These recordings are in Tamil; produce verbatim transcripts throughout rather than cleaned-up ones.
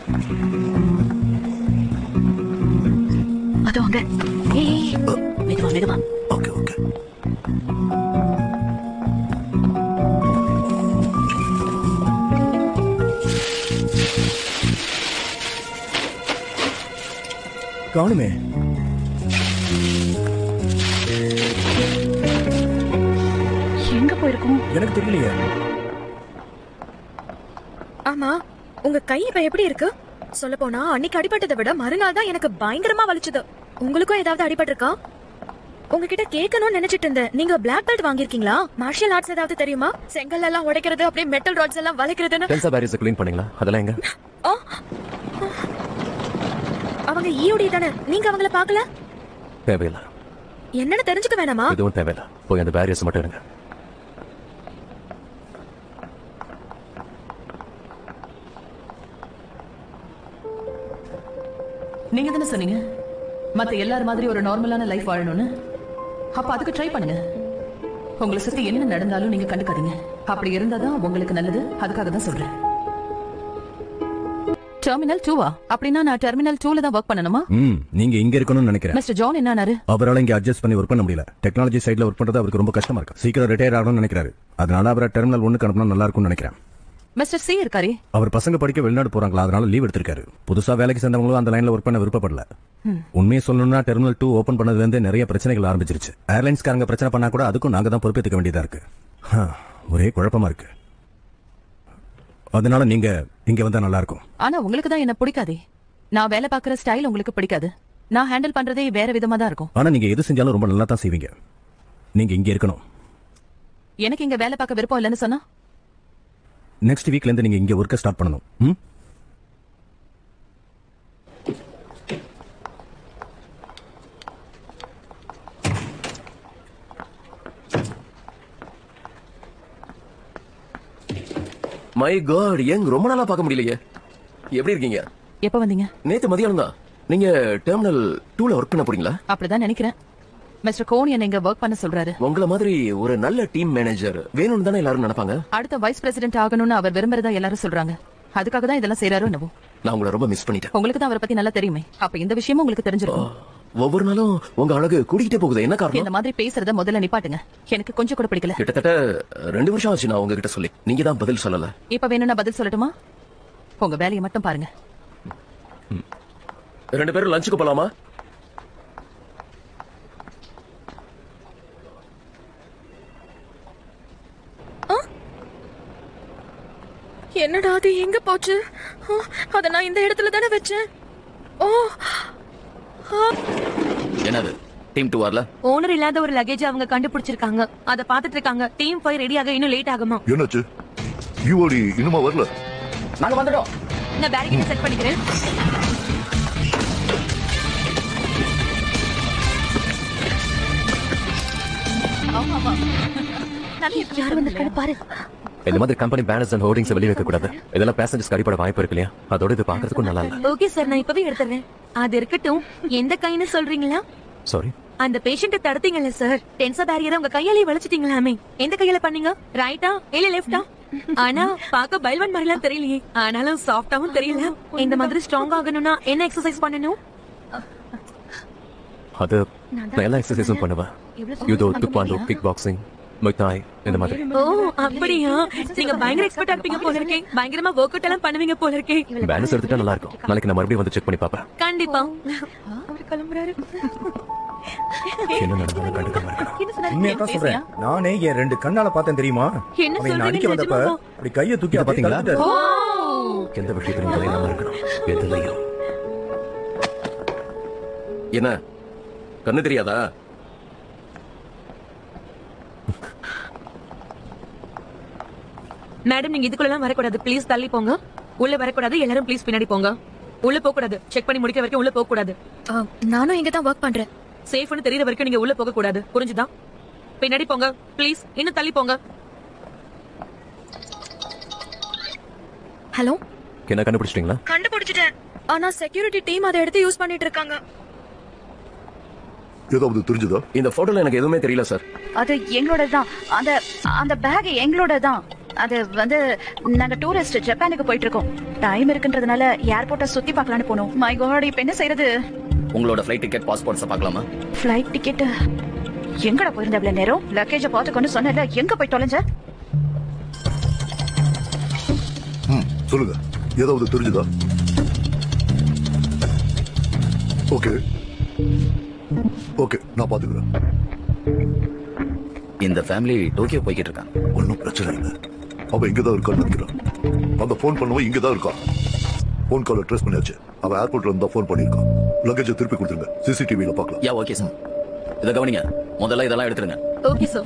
அதோ அங்க. ஏய் மெதுவா மெதுவா. Okay okay. காணுமே. எங்க போயிருக்கோம்? எனக்கு தெரியலையே. ஆமா, உங்க கை இப்ப எப்படி இருக்கு? சொல்ல போனா அன்னைக்கு அடிபட்டதை விட மறுநாள் தான் எனக்கு பயங்கரமா வலிச்சது. உங்களுக்கும் ஏதாவது அடிபட்டிருக்கா? உங்ககிட்ட கேட்கணும்னு நினைச்சிட்டு இருந்தேன். நீங்க பிளாக் பெல்ட் வாங்கிருக்கீங்களா? மார்ஷியல் ஆர்ட்ஸ் ஏதாவது தெரியுமா? செங்கல் எல்லாம் உடைக்கிறது, அப்படியே மெட்டல் ராட்ஸ் எல்லாம் வளைக்கிறதுன்னு. டென்சா பேரியர்ஸ் க்ளீன் பண்ணீங்களா? அதெல்லாம் எங்க? அவங்க ஈயோடி தானே, நீங்க அவங்கள பார்க்கல? தேவையில்லை. என்னன்னு தெரிஞ்சுக்க வேணாமா? எதுவும் தேவையில்லை. போய் அந்த பேரியர்ஸ் மட்டும் எடுங்க. நீங்க தானே சொன்னீங்க மத்த எல்லாரும் மாதிரி ஒரு நார்மலான லைஃப் வாழணும்னு. அப்ப அதுக்கு ட்ரை பண்ணுங்க. உங்களை சுத்தி என்ன நடந்தாலும் நீங்க கண்டுக்காதீங்க. அப்படி இருந்தாதான் உங்களுக்கு நல்லது. அதுக்காக தான் சொல்றேன். டெர்மினல் டூவா? அப்படின்னா நான் டெர்மினல் டூல தான் வர்க் பண்ணணுமா? ம், நீங்க இங்க இருக்கணும்னு நினைக்கிறேன். மிஸ்டர் ஜான் என்னானாரு? அவரால இங்க அட்ஜஸ்ட் பண்ணி வர்க் பண்ண முடியல. டெக்னாலஜி சைடுல வர்க் பண்றது அவருக்கு ரொம்ப கஷ்டமா இருக்கு. சீக்கிரம் ரிட்டையர் ஆகணும்னு நினைக்கிறாரு. அதனால அவரை டெர்மினல் ஒன்னுக்கு அனுப்பினா நல்லா இருக்கும்னு நினைக்கிறேன். மிஸ்டர் சி இருக்காரே, அவர் பசங்க படிக்க வெளிநாடு போறாங்களா, அதனால லீவ் எடுத்திருக்காரு. புதுசா வேலைக்கு சேர்ந்தவங்களும் அந்த லைன்ல ஒர்க் பண்ண விருப்பப்படல. உண்மையை சொல்லணும்னா டெர்மினல் டூ ஓபன் பண்ணதுல இருந்து நிறைய பிரச்சனைகள் ஆரம்பிச்சிருச்சு. ஏர்லைன்ஸ்காரங்க பிரச்சனை பண்ணா கூட அதுக்கும் நாங்க தான் பொறுப்பேற்றுக்க வேண்டியதா இருக்கு. ஒரே குழப்பமா இருக்கு. அதனால நீங்க இங்க வந்தா நல்லா இருக்கும். ஆனா உங்களுக்கு தான் என்ன பிடிக்காதே. நான் வேலை பாக்குற ஸ்டைல் உங்களுக்கு பிடிக்காது. நான் ஹேண்டில் பண்றதே வேற விதமா தான் இருக்கும். ஆனா நீங்க எது செஞ்சாலும் ரொம்ப நல்லா தான் செய்வீங்க. நீங்க இங்க இருக்கணும். எனக்கு இங்க வேலை பார்க்க விருப்பம் இல்லைன்னு சொன்னா நெக்ஸ்ட் வீக்ல இருந்து நீங்க இங்க ஒர்க்க ஸ்டார்ட் பண்ணணும். ம்? மை காட், எங்க ரொம்ப நாளா பார்க்க முடியலையே. எப்படி இருக்கீங்க? எப்ப வந்தீங்க? நேத்து மதியானம் தான். நீங்க டெர்மினல் டூல ஒர்க் பண்ண போறீங்களா? அப்படிதான் நினைக்கிறேன். மிஸ்டர் கோன் என்ன இங்க வர்க் பண்ண சொல்றாரு. உங்கள மாதிரி ஒரு நல்ல டீம் மேனேஜர் வேணும்னு தானே எல்லாரும் நினைப்பாங்க. அடுத்த வைஸ் பிரசிடென்ட் ஆகணும்னு அவர் விரும்புறதா எல்லாரும் சொல்றாங்க. அதுக்காக தான் இதெல்லாம் செய்யறாரோ என்னவோ. நான் உங்களை ரொம்ப மிஸ் பண்ணிட்டேன். உங்களுக்கு தான் அவரை பத்தி நல்லா தெரியுமே. அப்ப இந்த விஷயமும் உங்களுக்கு தெரிஞ்சிருக்கும். ஒவ்வொரு நாளும் உங்க அழகு கூடிக்கிட்டே போகுது. என்ன காரணம்? இந்த மாதிரி பேசுறத முதல்ல நிப்பாட்டுங்க. எனக்கு கொஞ்சம் கூட பிடிக்கல. கிட்டத்தட்ட ரெண்டு வருஷம் ஆச்சு நான் உங்ககிட்ட சொல்லி. நீங்க தான் பதில் சொல்லல. இப்ப வேணும்னா பதில் சொல்லட்டுமா? உங்க வேலையை மட்டும் பாருங்க. ரெண்டு பேரும் லஞ்சுக்கு போலாமா? என்னடா அது எங்க போச்சு? அத நான் இந்த இடத்துல தானே வச்சேன். ஓ, என்னது டீம் டூ வரல? ஓனர் இல்லாத ஒரு லக்கேஜ் அவங்க கண்டுபிடிச்சிருக்காங்க. அத பாத்துட்டு இருக்காங்க. டீம் ஃபைவ் ரெடி ஆக இன்னும் லேட் ஆகுமா? என்னாச்சு? யூஓடி இன்னுமா வரல? நாங்க வந்துட்டோம். நான் பேரிகேட் செட் பண்ணிக்கிறேன். ஆமா ஆமா. யார் வந்திருக்காரு பாரு. இந்த மாதிரி கம்பெனி பேனர்ஸ் அண்ட் ஹோர்டிங்ஸ் வெளிய வைக்க கூடாது. இதெல்லாம் பேசஞ்சர்ஸ் அடிப்பட வாய்ப்பு இருக்கு இல்லையா? அதோட இது பாக்குறதுக்கும் நல்லா இல்ல. ஓகே சார், நான் இப்பவே எடுத்துறேன். அது இருக்கட்டும். எந்த கைன்னு சொல்றீங்களா? சாரி, அந்த பேஷண்ட்டை தடுத்தீங்கல்ல சார், டென்சா பேரியரை உங்க கையாலே வளைச்சிட்டீங்களாமே. எந்த கையில பண்ணீங்க? ரைட்டா இல்ல லெஃப்டா? ஆனா பாக்க பைல்வான் மாதிரிலாம் தெரியலையே. ஆனாலும் சாஃப்டாவும் தெரியல. இந்த மாதிரி ஸ்ட்ராங் ஆகணும்னா என்ன எக்ஸசைஸ் பண்ணணும்? அது நான் எல்லா எக்ஸசைஸும் பண்ணுவேன். Judo, taekwondo, kick boxing, muay thai இந்த மாதிரி. ஓ அப்படியா? நீங்க பயங்கர எக்ஸ்பர்ட்டா இருப்பீங்க போல இருக்கே. பயங்கரமா வொர்க் அவுட் எல்லாம் பண்ணுவீங்க போல இருக்கே. பேனர்ஸ் எடுத்துட்டா நல்லா இருக்கும். நாளைக்கு நான் மறுபடியும் வந்து செக் பண்ணி பாப்பேன். கண்டிப்பா. அவர் கிளம்புறாரு. என்ன நடந்தாலும் கண்டுக்காம இருக்கணும். உண்மையா தான் சொல்றேன். நானே என் ரெண்டு கண்ணால பார்த்தேன் தெரியுமா? என்ன அவன் அடிக்க சொல்றீங்க? வந்தப்ப அப்படி கையை தூக்கி பாத்தீங்களா? எந்த விஷயத்திலும் தலையிலாம இருக்கணும். எதுலையும். என்ன கண்ணு தெரியாதா? மேடம், நீங்க இதுக்குள்ள எல்லாம் வரக்கூடாது. ப்ளீஸ் தள்ளி போங்க. உள்ள வரக்கூடாது. எல்லாரும் ப்ளீஸ் பின்னாடி போங்க. உள்ள போக கூடாது. செக் பண்ணி முடிக்கிற வரைக்கும் உள்ள போக கூடாது. நானும் இங்க தான் வர்க் பண்றேன். சேஃப்னு தெரியற வரைக்கும் நீங்க உள்ள போக கூடாது. புரிஞ்சுதா? பின்னாடி போங்க ப்ளீஸ். இன்னும் தள்ளி போங்க. ஹலோ, என்ன கண்டுபிடிச்சிட்டீங்களா? கண்டுபிடிச்சிட்டேன். ஆனா செக்யூரிட்டி டீம் அதை எடுத்து யூஸ் பண்ணிட்டு இருக்காங்க. ஏதாவது தெரிஞ்சதா? இந்த போட்டோல எனக்கு எதுவுமே தெரியல சார். அது எங்களோட தான். அந்த அந்த பேக் எங்களோட தான். அது வந்து நாங்க டூரிஸ்ட் ஜப்பானுக்கு போயிட்டு இருக்கோம். டைம் இருக்குன்றதுனால ஏர்போர்ட்டை சுத்தி பார்க்கலான்னு போனோம். மை காட், இப்ப என்ன செய்யறது? உங்களோட ஃப்ளைட் டிக்கெட் பாஸ்போர்ட்ஸ் பார்க்கலாமா? ஃப்ளைட் டிக்கெட் எங்கடா போயிருந்த அவ்வளவு நேரம்? லக்கேஜ பாத்துக்கொண்டு சொன்னல, எங்க போய் தொலைஞ்ச? ம் சொல்லுங்க, ஏதாவது தெரிஞ்சுதா? ஓகே ஓகே, நான் பாத்துக்கிறேன். இந்த ஃபேமிலி டோக்கியோ போய்கிட்டு இருக்காங்க. ஒன்னும் பிரச்சனை இல்லை. அவ இங்கதான் இருக்கான்னு நினைக்கிறான். அந்த போன் பண்ணவன் இங்கதான் இருக்கான். போன் காலை ட்ரேஸ் பண்ணியாச்சு. அவ ஏர்போர்ட்ல இருந்தா போன் பண்ணிருக்கான். லக்கேஜை திருப்பி கொடுத்துருங்க, சிசிடிவில பாக்கலாம். Yeah okay sir. இதை கவனிங்க, முதல்ல இதெல்லாம் எடுத்துருங்க. Okay sir.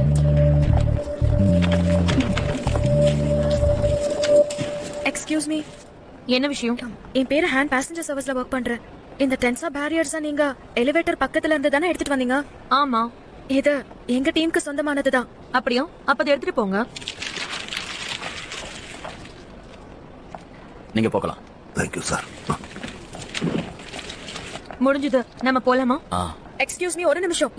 Excuse me. என்ன விஷயம்? என் பேரு ஹேண்ட் பேசஞ்சர் சர்வீஸ்ல ஒர்க் பண்றேன். இந்த டென்சா பேரியர்ஸா நீங்க எலிவேட்டர் பக்கத்துல இருந்து தானே எடுத்துட்டு வந்தீங்க? ஆமா. இது எங்க டீமுக்கு சொந்தமானதுதான். அப்படியா? அப்ப அதை எடுத்துட்டு போங்க. நீங்க போகலாம். Thank you sir. முடிஞ்சது, நம்ம போலாமா? எக்ஸ்கியூஸ் மீ, ஒரு நிமிஷம்.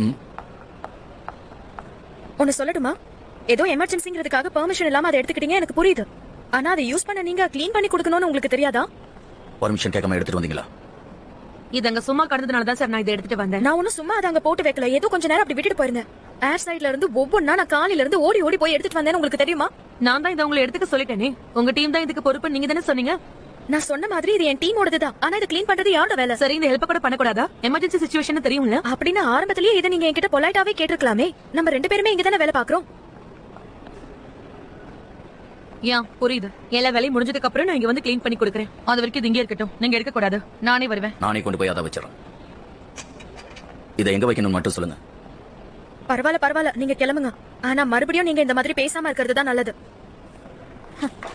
ஒன்னு சொல்லட்டுமா? ஏதோ எமர்ஜென்சிங்கிறதுக்காக பெர்மிஷன் இல்லாம அதை எடுத்துக்கிட்டீங்க, எனக்கு புரியுது. ஆனா அதை யூஸ் பண்ண நீங்க க்ளீன் பண்ணி கொடுக்கணும்னு உங்களுக்கு தெரியாதா? பர்மிஷன் கேட்காம எடுத்துட்டு வந்தீங்களா? இது அங்க சும்மா கடந்ததுனால தான் சார் நான் இதை எடுத்துட்டு வந்தேன். நான் ஒன்னும் சும்மா அதை அங்க போட்டு வைக்கல. ஏதோ கொஞ்ச நேரம் அப்படி விட்டுட்டு போயிருந்தேன். ஏர் சைட்ல இருந்து ஒவ்வொன்னா நான் காலையில இருந்து ஓடி ஓடி போய் எடுத்துட்டு வந்தேன்னு உங்களுக்கு தெரியுமா? நான் தான் இதை உங்களை எடுத்துக்க சொல்லிட்டேனே. உங்க டீம் தான் இதுக்கு பொறுப்பு, நீங்க தானே சொன்னீங்க. நான் சொன்ன மாதிரி இது என் டீமோடதுதான். ஆனா இதை க்ளீன் பண்றது யாரோட வேலை? சரி, இந்த ஹெல்ப் கூட பண்ணக்கூடாதா? எமர்ஜென்சி சிச்சுவேஷன் தெரியும்ல. அப்படின்னு ஆரம்பத்திலேயே இதை நீங்க என்கிட்ட பொலைட்டாவே கேட்டிருக்கலாமே. நம்ம ரெண்டு பேருமே இங்க தானே வேலை பாக்குறோம். ஏன் புரியுது. எல்லா வேலையும் முடிஞ்சதுக்கு அப்புறம் நான் இங்க வந்து க்ளீன் பண்ணி கொடுக்குறேன். அது வரைக்கும் இது இங்கே இருக்கட்டும். நீங்க எடுக்க கூடாது, நானே வருவேன். நானே கொண்டு போய் அதை வச்சிடறேன். இதை எங்க வைக்கணும்னு மட்டும் சொல்லுங்க. பரவாயில்ல பரவாயில்ல, நீங்க கிளம்புங்க. ஆனா மறுபடியும் நீங்க இந்த மாதிரி பேசாம இருக்கிறது தான் நல்லது.